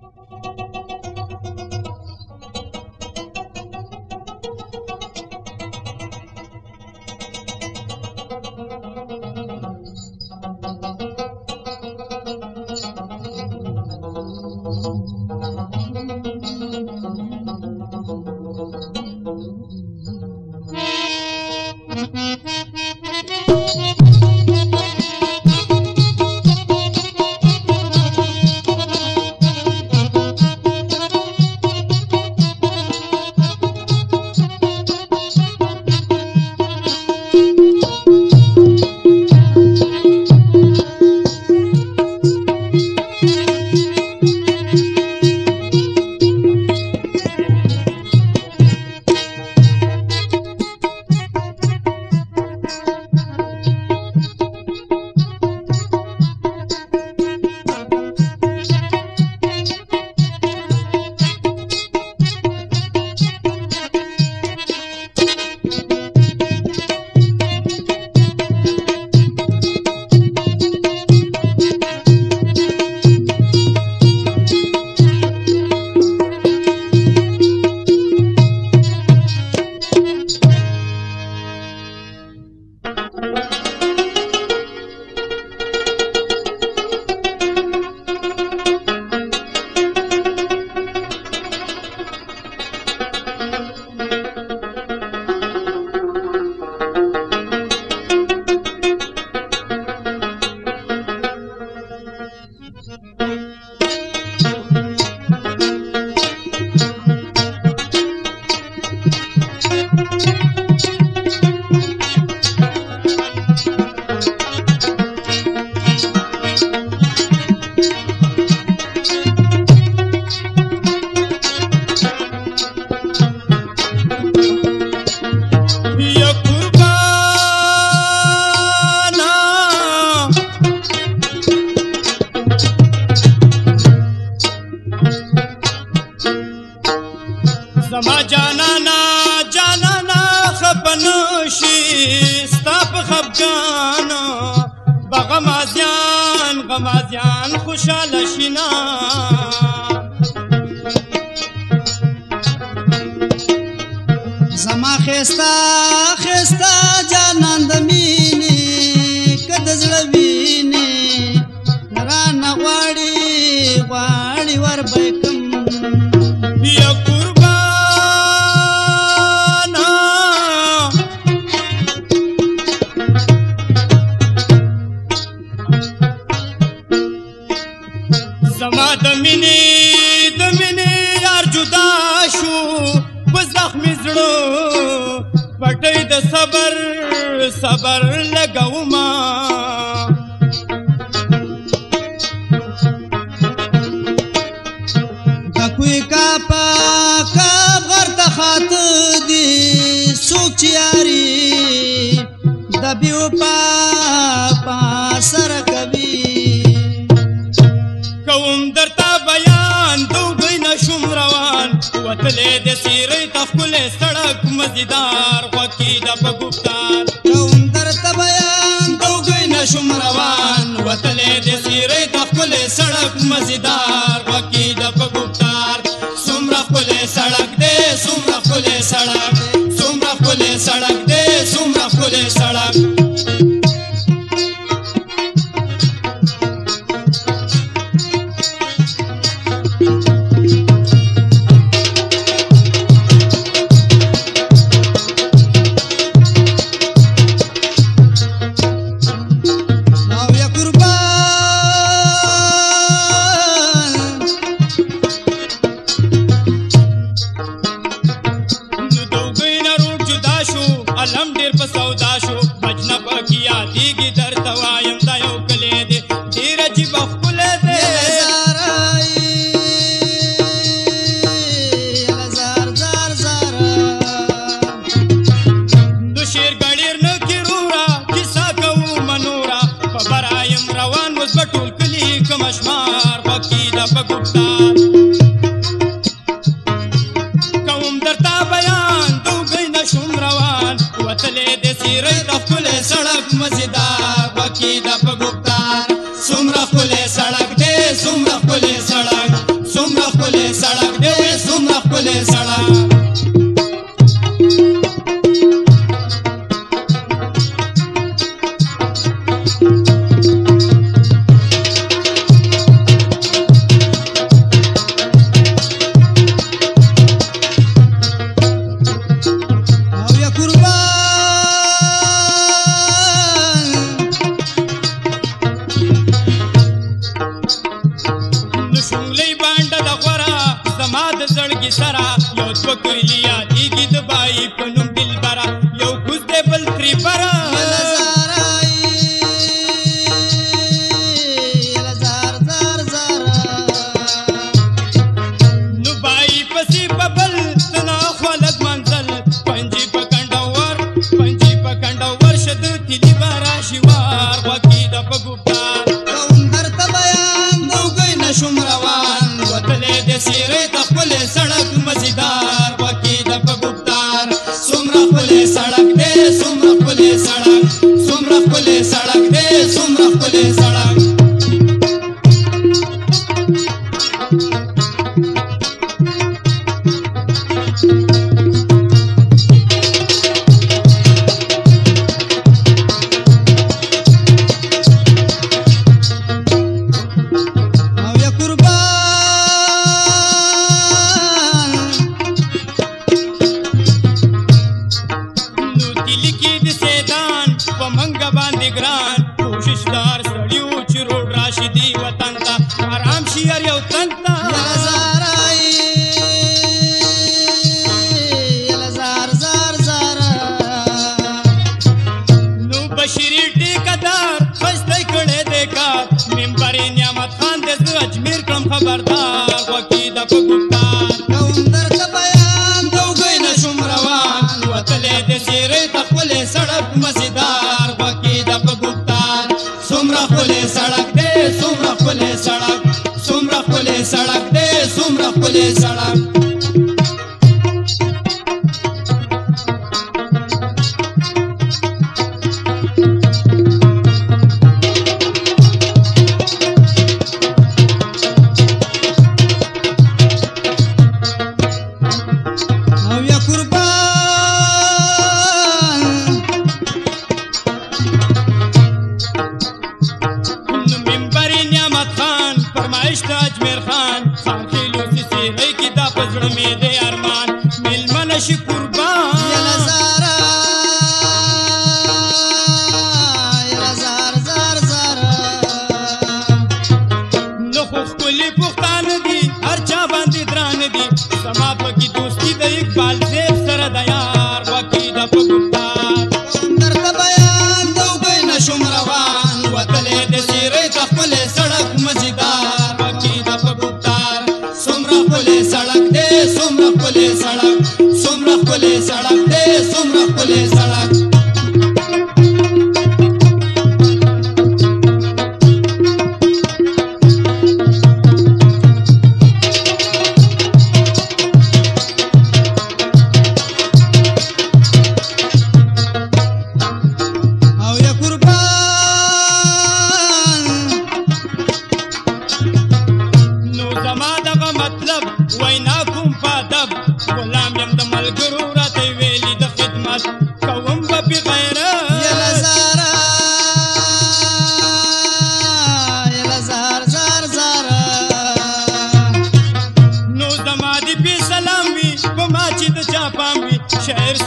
زما جانانا جانانا خپنوشي ستا په خفګان بغمازیان غمازیان خوشاله شینا زما خستا خستا جانان د مینې که د زړه وینې رانه غواړي غواړي ور به کم یا قربانا زما د مینې یار جدا شو په زخمي زړه پټۍ د صبر صبر لګوما کوئی کاپا کاپ غرطه خاطه دی سوک چیاری دبیو پا سر کبی کوم درتا بیان دوگی نشم روان وطلے د سیری تخکل سڑک مزیدار خوکی دا پا گفتار کوم درتا بیان دوگی نشم روان وطلے د سیری تخکل سڑک مزیدار خوکی دا پا گفتار سمرا خلے سڑک دے سمرا خلے سڑک سمرا خلے سڑک دے سمرا خلے سڑک علم ډیر په سودا شو مجنب کیا دیږي درته وایم دا یو کلی دی ډېر عجیب ښکلی دی د شیر ګړیر نه کیرورا کیسه کوو منورا په برایم روان اوس به ټول کلي کم اشمار خوښي ده په ګفتار کوم درته بیان دوګی نشم روان وطلے دے سیرئی دا خلے سڑک مزیدار وکی دا پا گفتار سمرا خلے سڑک دے سمرا خلے سڑک سمرا پکرلی یادیږي د بای په نوم دلبره یو کوز دی بل ترې بره نو بای پسې په بل تنا خلک منزل پنجې په کنډور شد تلی بارا شوار غوږی د په ګفتار کوم درته بیان د وګۍ نشم روان وتلې د سیرې د خپلې سړک مزیدار غوږی د په ګفتار څومره ښکلې سړک دی څومره ښکلې سړک څومره ښکلې سړک دی څومره ښکلې سړک کوششدار سړیو چې روډ راشي دی وطن ته آرام شي هر یو تن ته نو بشیري ټیکدار ښایسته کړی دی کار ممبر نعمت خان دی زه اجمیر کړم خبردار غوږی د په ګفتار کوم درته بیان د وګۍ نشم روان وتلې د سیرې د خپلې سړک مزیدار غوږی د په ګفتار څومره ښکلې سړک دی څومره ښکلې سړک څومره ښکلې سړک دی څومره ښکلې سړک او یا قربان نو ممبر نعمت خان فرمایش د اجمیر خان خان خیلو سی سیرې کې دا په زړه مې دی ارمان میلمه نشي قربان یلا زارا یلا زار زار زار نو خو ښکلي پښتانه دي هر چا باندې درانه دي زما پکې دوستي د اقبال زیب سره د یار غوږی د په ګفتار کوم درته بیان د وګۍ نشم روان وتلې د سیرې د خپلې سړک مزیدار غوږی د په ګفتار څومره ښکلې سړک دی څومره ښکلې سړک څومره ښکلې سړک دی څومره ښکلې سړک او یا قربان نو زما دغه مطلب وینا کوم په ادب غلام یم د ملګرو راته ویلي د خدمت کوم به بې غیرت یلا زارا یلا زار زار زار نو زما دې بې سلام وي په ما چې د چا پام وي شاعر